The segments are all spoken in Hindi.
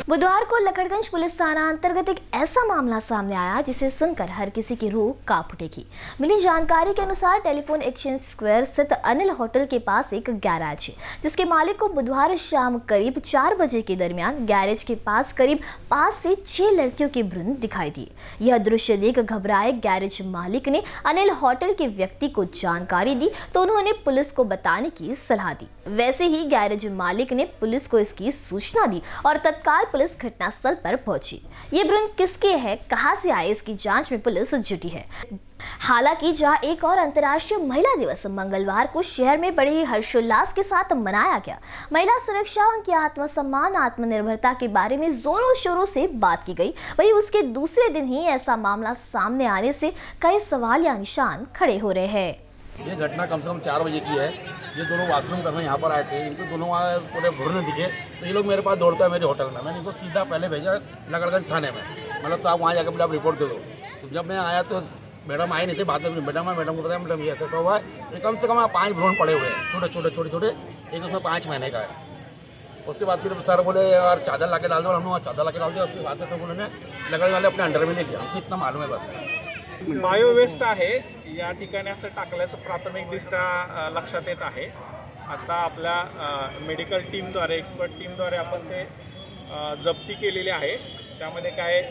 बुधवार को लखड़गंज पुलिस थाना अंतर्गत एक ऐसा मामला सामने आया जिसे सुनकर हर किसी की रूह कांप उठेगी। मिली जानकारी के अनुसार टेलीफोन एक्सचेंज स्क्वायर स्थित अनिल होटल के पास एक गैराज है, जिसके मालिक को बुधवार शाम करीब 4 बजे के दरमियान गैरेज के पास करीब 5 से 6 लड़कियों के भ्रूण दिखाई दिए। यह दृश्य देख घबराए गैरेज मालिक ने अनिल होटल के व्यक्ति को जानकारी दी तो उन्होंने पुलिस को बताने की सलाह दी। वैसे ही गैरेज मालिक ने पुलिस को इसकी सूचना दी और तत्काल पुलिस घटनास्थल पर पहुंची। ये भ्रूण किसके हैं, कहां से आए, इसकी जांच में पुलिस जुटी है। हालांकि जहां एक और अंतर्राष्ट्रीय महिला दिवस मंगलवार को शहर में बड़े ही हर्षोल्लास के साथ मनाया गया, महिला सुरक्षा, उनके आत्मसम्मान, आत्मनिर्भरता के बारे में जोरों शोरों से बात की गई। वहीं उसके दूसरे दिन ही ऐसा मामला सामने आने से कई सवाल या निशान खड़े हो रहे हैं। ये घटना कम से कम 4 बजे की है। ये दोनों वॉशरूम करने यहाँ पर आए थे, इनको दोनों पूरे भ्रूण दिखे तो ये लोग मेरे पास दौड़ता है मेरे होटल में। मैंने इनको सीधा पहले भेजा लखड़गंज थाने में, मतलब तो आप वहाँ जाकर आप रिपोर्ट दे दो। तो जब मैं आया तो मैडम आई नहीं थे, बाद में मैडम को बताया मैडम ये ऐसा हुआ है। ये कम से कम 5 भ्रूण पड़े हुए हैं, छोटे छोटे, एक उसमें 5 महीने का है। उसके बाद फिर सर बोले यार चादर ला के डाल दो, हमने चादर ला के डाल दिया। उसके बाद सब उन्होंने लखड़गंज वाले अपने अंडर में ले लिया, इतना मालूम है बस। बायोवेस्ट आहे या ठिकाणी असं टाकल्याचं प्राथमिकदृष्ट्या लक्षात येत आहे। आता आपल्या मेडिकल टीमद्वारे, एक्सपर्ट टीमद्वारे आपण ते जप्ती केलेली आहे। त्यामध्ये काय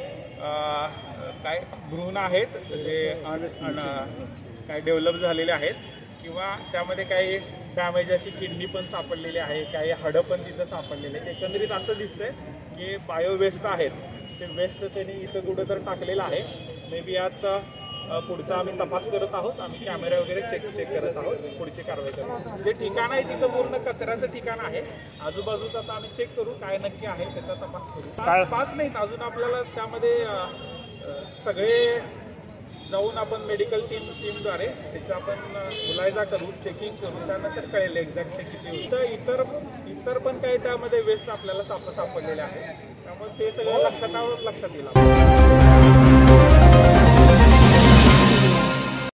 भ्रूण आहेत जे काय डेव्हलप झालेले आहेत किंवा त्यामध्ये काही डॅमेज अशी किडनी पण सापडलेली आहे, काही हाडं पण तिथं सापडलेले आहेत। एकंदरीत असं दिसतंय की बायोवेस्ट आहेत, ते वेस्ट त्यांनी इथं कुठं तर टाकलेलं आहे। मे बी यात पुढचा आम्ही तपास करत आहोत, आम्ही कॅमेरा वगैरे चेक करत आहोत, पुढची कारवाई करतो। जे ठिकाण आहे तिथं पूर्ण कचऱ्याचं ठिकाण आहे, आजूबाजूचा आता आम्ही चेक करू काय नक्की आहे त्याचा तपास करू। 5 नाहीत अजून, आपल्याला त्यामध्ये सगळे जाऊन आपण मेडिकल टीमद्वारे त्याचा आपण मुलायजा करू, चेकिंग करू, त्यानंतर कळेल एक्झॅक्टली किती होतं। इतर पण काही त्यामध्ये वेस्ट आपल्याला सापडलेले आहे, त्यामुळे ते सगळं लक्षात येईल।